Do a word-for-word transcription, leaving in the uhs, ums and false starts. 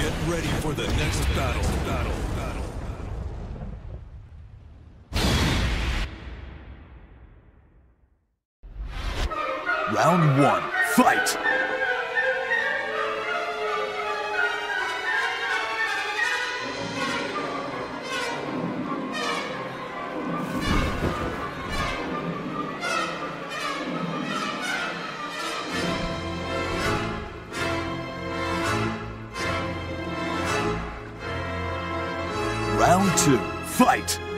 Get ready for the next battle. Battle. Battle. Round one, fight! Round two, fight!